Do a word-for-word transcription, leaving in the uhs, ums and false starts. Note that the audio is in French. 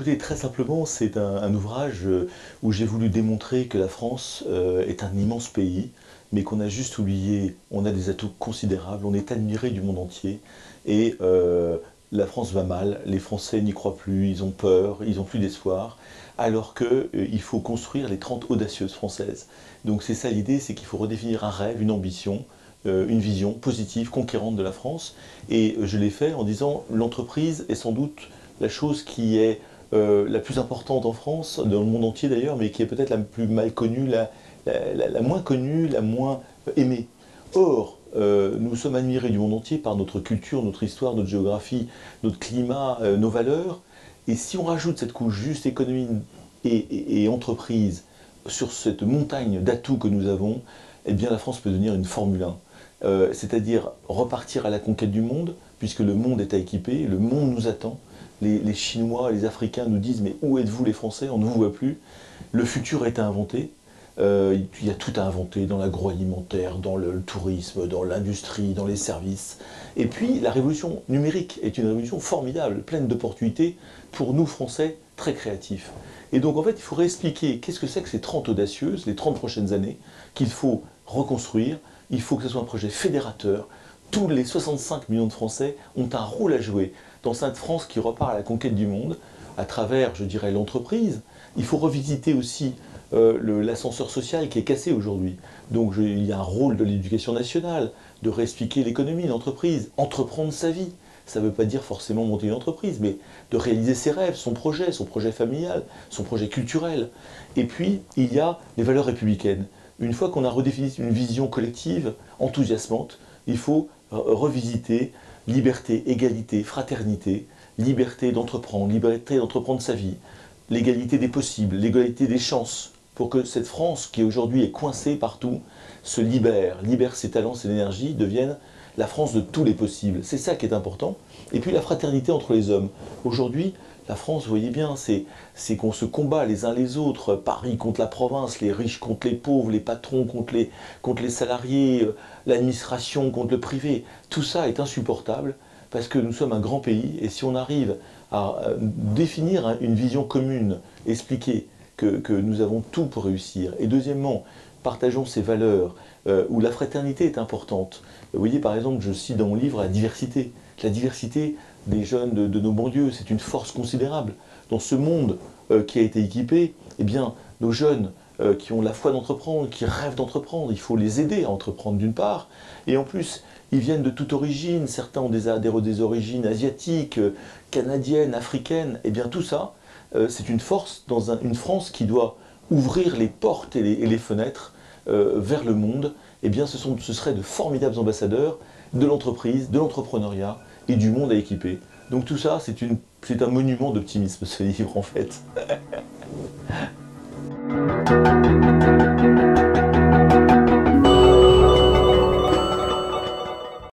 écoutez, très simplement, c'est un, un ouvrage euh, où j'ai voulu démontrer que la France euh, est un immense pays, mais qu'on a juste oublié, on a des atouts considérables, on est admiré du monde entier, et euh, la France va mal, les Français n'y croient plus, ils ont peur, ils n'ont plus d'espoir, alors qu'il euh, faut construire les trente audacieuses françaises. Donc c'est ça l'idée, c'est qu'il faut redéfinir un rêve, une ambition, euh, une vision positive, conquérante de la France, et euh, je l'ai fait en disant l'entreprise est sans doute la chose qui est euh, la plus importante en France, dans le monde entier d'ailleurs, mais qui est peut-être la plus mal connue, la, la, la, la moins connue, la moins aimée. Or, euh, nous sommes admirés du monde entier par notre culture, notre histoire, notre géographie, notre climat, euh, nos valeurs. Et si on rajoute cette couche juste économie et, et, et entreprise sur cette montagne d'atouts que nous avons, eh bien la France peut devenir une Formule un. Euh, c'est-à-dire repartir à la conquête du monde, puisque le monde est à équiper, le monde nous attend. Les, les Chinois, les Africains nous disent « mais où êtes-vous les Français? On ne vous voit plus ». Le futur est à inventer. Euh, il y a tout à inventer dans l'agroalimentaire, dans le, le tourisme, dans l'industrie, dans les services. Et puis la révolution numérique est une révolution formidable, pleine d'opportunités pour nous Français très créatifs. Et donc en fait il faudrait expliquer qu'est-ce que c'est que ces trente audacieuses, les trente prochaines années, qu'il faut reconstruire. Il faut que ce soit un projet fédérateur. Tous les soixante-cinq millions de Français ont un rôle à jouer dans cette France qui repart à la conquête du monde, à travers, je dirais, l'entreprise. Il faut revisiter aussi euh, l'ascenseur social qui est cassé aujourd'hui. Donc je, il y a un rôle de l'éducation nationale, de réexpliquer l'économie, l'entreprise, entreprendre sa vie. Ça ne veut pas dire forcément monter une entreprise, mais de réaliser ses rêves, son projet, son projet familial, son projet culturel. Et puis, il y a les valeurs républicaines. Une fois qu'on a redéfini une vision collective, enthousiasmante, il faut revisiter liberté, égalité, fraternité, liberté d'entreprendre, liberté d'entreprendre sa vie, l'égalité des possibles, l'égalité des chances, pour que cette France qui aujourd'hui est coincée partout se libère, libère ses talents, ses énergies, devienne la France de tous les possibles. C'est ça qui est important. Et puis la fraternité entre les hommes. Aujourd'hui, la France, vous voyez bien, c'est qu'on se combat les uns les autres, Paris contre la province, les riches contre les pauvres, les patrons contre les, contre les salariés, l'administration contre le privé. Tout ça est insupportable parce que nous sommes un grand pays et si on arrive à définir une vision commune, expliquer que, que nous avons tout pour réussir. Et deuxièmement, partageons ces valeurs euh, où la fraternité est importante. Vous voyez, par exemple, je cite dans mon livre la diversité. La diversité des jeunes de, de nos banlieues, c'est une force considérable. Dans ce monde euh, qui a été équipé, eh bien, nos jeunes euh, qui ont la foi d'entreprendre, qui rêvent d'entreprendre, il faut les aider à entreprendre d'une part. Et en plus, ils viennent de toute origine, certains ont des, des, des origines asiatiques, euh, canadiennes, africaines. Eh bien, tout ça, euh, c'est une force dans un, une France qui doit ouvrir les portes et les, et les fenêtres euh, vers le monde. Eh bien, ce, sont, ce seraient de formidables ambassadeurs de l'entreprise, de l'entrepreneuriat et du monde à équiper. Donc tout ça, c'est un monument d'optimisme, ce livre, en fait.